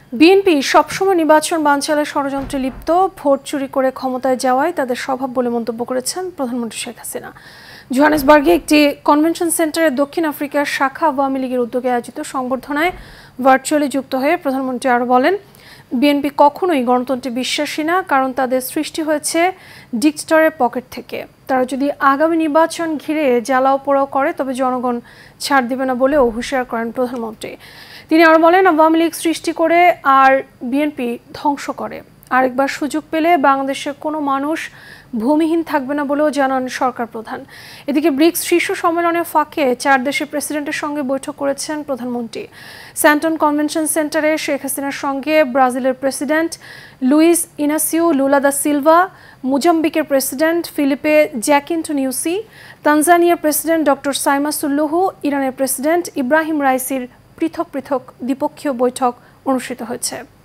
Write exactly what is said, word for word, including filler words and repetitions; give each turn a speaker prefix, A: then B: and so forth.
A: BNP সবসময় নির্বাচন বানচালের ষড়যন্ত্রে লিপ্ত, ভোট চুরি করে ক্ষমতায় যাওয়াই তাদের স্বভাব বলে মন্তব্য করেছেন প্রধানমন্ত্রী শেখ হাসিনা। জোহানেসবার্গে একটি কনভেনশন সেন্টারে দক্ষিণ আফ্রিকার শাখা আওয়ামী লীগের উদ্যোগে আয়োজিত সংবর্ধনায় ভার্চুয়ালি যুক্ত হয়ে প্রধানমন্ত্রী আরও বলেন, বিএনপি কখনোই গণতন্ত্রে বিশ্বাসী না, কারণ তাদের সৃষ্টি হয়েছে ডিক্টেটরের পকেট থেকে। তারা যদি আগামী নির্বাচন ঘিরে জ্বালাও পোড়াও করে তবে জনগণ ছাড় দেবে না বলেও হুঁশিয়ার করেন প্রধানমন্ত্রী। তিনি আরও বলেন, আওয়ামী লীগ সৃষ্টি করে আর বিএনপি ধ্বংস করে। আরেকবার সুযোগ পেলে বাংলাদেশের কোনো মানুষ ভূমিহীন থাকবে না বলেও জানান সরকার প্রধান। এদিকে ব্রিক্স শীর্ষ সম্মেলনের ফাঁকে চার দেশের প্রেসিডেন্টের সঙ্গে বৈঠক করেছেন প্রধানমন্ত্রী। স্যান্টন কনভেনশন সেন্টারে শেখ হাসিনার সঙ্গে ব্রাজিলের president Luis Inacio Lula da Silva, মোজাম্বিকের প্রেসিডেন্ট ফিলিপে জ্যাকিন্টোনিউসি, তানজানিয়ার প্রেসিডেন্ট ডক্টর সাইমা সুল্লুহু, ইরানের প্রেসিডেন্ট ইব্রাহিম রাইসির পৃথক পৃথক দ্বিপক্ষীয় বৈঠক অনুষ্ঠিত হয়েছে।